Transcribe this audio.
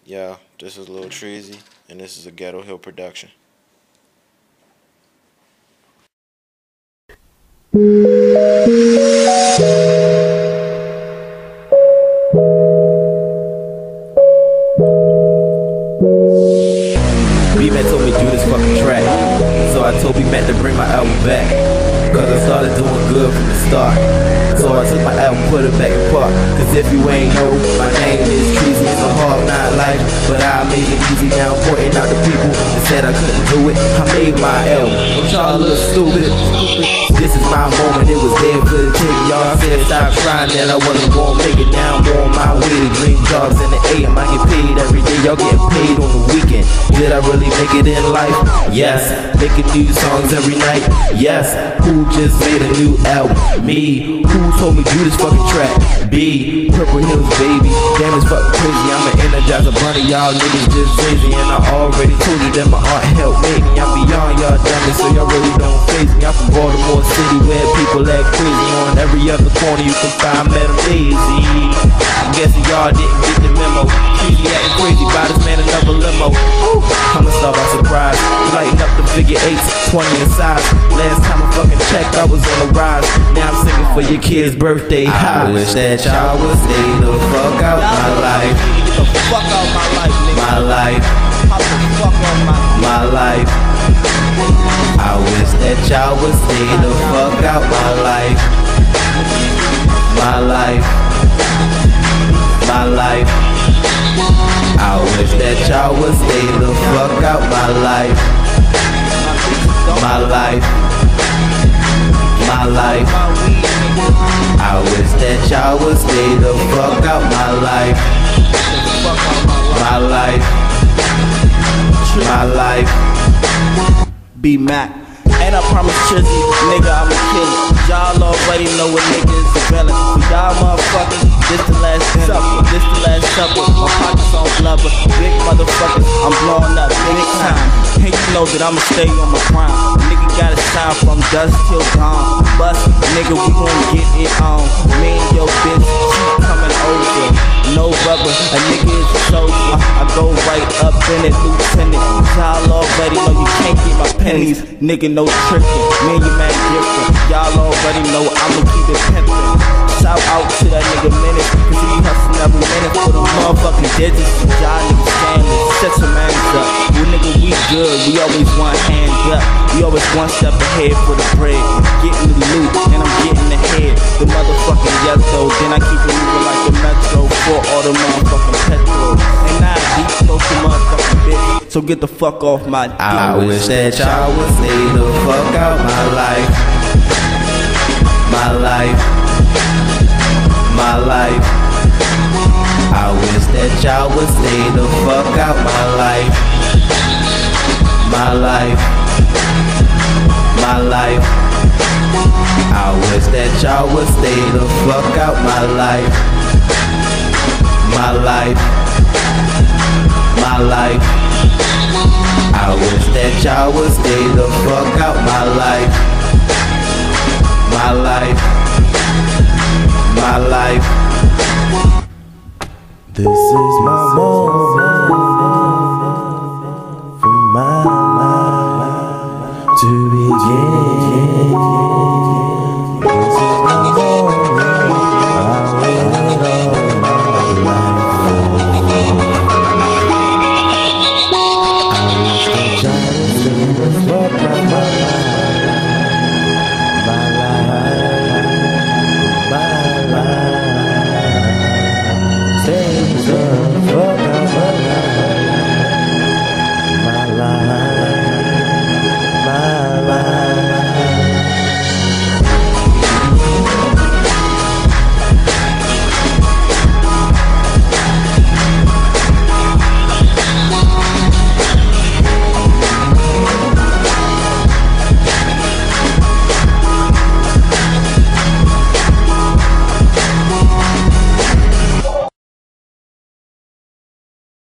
Yeah, this is Lil Treasy, and this is a Ghetto Hill production. B-Man told me to do this fucking track, so I told B-Man to bring my album back, cause I started doing good from the start. So I took my album, put it back in park. Cause if you ain't know, my name is Treasy. It's a hard not life, but I made it easy. Now I'm pointing out the people that said I couldn't do it. I made my album, don't y'all look stupid. This is my moment, it was there for the ticket. Y'all said stop crying that I wasn't gonna make it. Now I'm on my way to dream jobs in the AM. I get paid every day, y'all getting paid on the weekend. Did I really make it in life? Yes. Making new songs every night? Yes. Who just made a new album? Me. Who told me do this fucking track? B. Purple Hills, baby. Damn, it's fucking crazy. I'm an energizer bunny, y'all niggas just crazy. And I already told you that my art helped make me. I'm beyond y'all dummies, so y'all really don't face me. I'm from Baltimore City, where people act crazy. On every other corner you can find Metal Daisy. I'm guessing y'all didn't get the memo. Treasy acting crazy, buy this man another limo. I'ma start by surprise. Lighting up the figure 8s, 20 in size. Last time I fucking checked, I was on the rise. Now I'm singing for your kid's birthday. I wish that y'all would stay the fuck out my life. Get the fuck out my life, nigga. My life. Pop the fuck out my life. I wish that y'all would stay the fuck out my life. My life. My life. I wish that y'all would stay the fuck out my life. My life. My life. I wish that y'all would stay the fuck out my life. My life. My life. B-Mac. And I promise Treasy, nigga, I'ma kill it. Y'all already know what nigga is a villain. For y'all motherfuckers, this the last supper. This the last supper. My pockets on blubber. Big motherfuckers, I'm blowing up big time. And you know that I'ma stay on my prime. Nigga got a sign from dusk till dawn. Bust, nigga, we gon' get it on. Me and your bitch keep coming over. No rubber, a nigga is a soldier. I go right up in it, lieutenant. Y'all already know you can't get my pennies. Nigga, no tricking. Me and your man different. Y'all already know I'ma keep it pimpin'. Shout out to that nigga Menace, cause he hustlin' every minute for the motherfucking digits. Y'all niggas scandalous, set your mans up. You nigga, we good, we always one hand up. We always one step ahead for the bread. Getting the loot, and I'm getting the head. The motherfucking yellow, then I keep it moving like the metro for all the motherfucking petrol. And I deep close to motherfucking bitch, so get the fuck off my dick. I wish that y'all would stay the fuck out my life. My life. My life. I wish that y'all would stay the fuck out my life. My life. My life. I wish that y'all would stay the fuck out my life. My life. My life. I wish that y'all would stay the fuck out my life. My life. My life. This is my moment.